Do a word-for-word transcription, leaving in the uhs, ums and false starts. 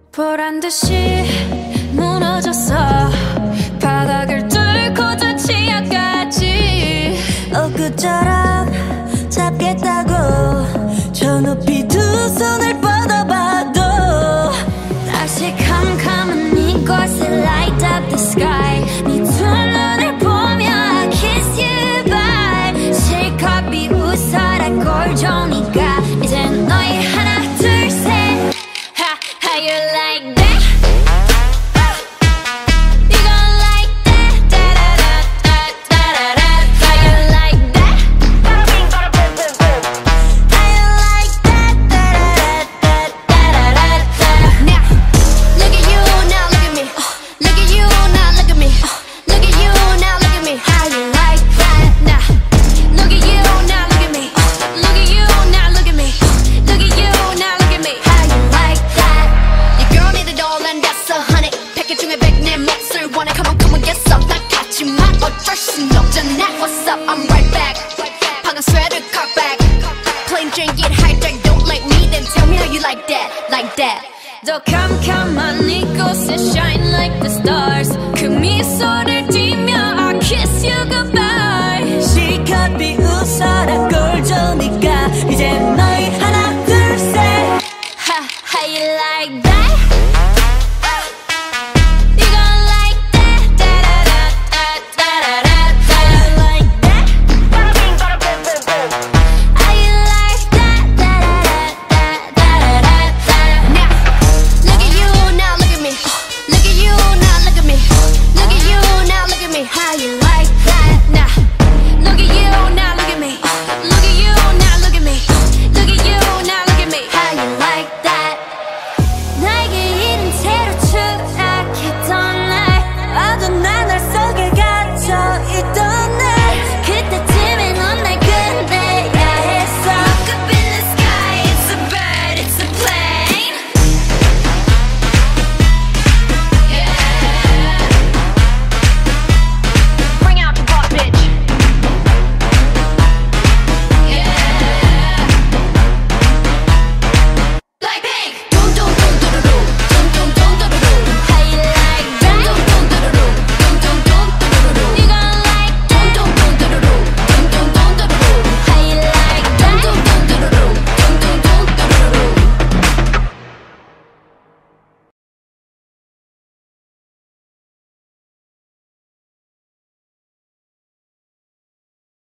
보란 듯이 무너졌어. 바닥을 뚫고 저 치아까지 엊그처럼 잡겠다고 저 높이 두 손을 뻗어봐도 다시 캄캄한 이곳에 light up the sky. 네 두 눈을 보며 I kiss you bye. 실컷 비웃어라 꼴좋으니까 이젠 너희 하나 둘 셋. Ha, how you like that? What's up? I'm right back. 방금 sweater cock back. Plain Jane get hijacked. Don't like me, then tell me how you like that, like that. 더 캄캄한 이곳에 shine like the stars. 그 미소를 띠며 I kiss you goodbye. 실컷 비웃어라 꼴 좋으니까 이제 너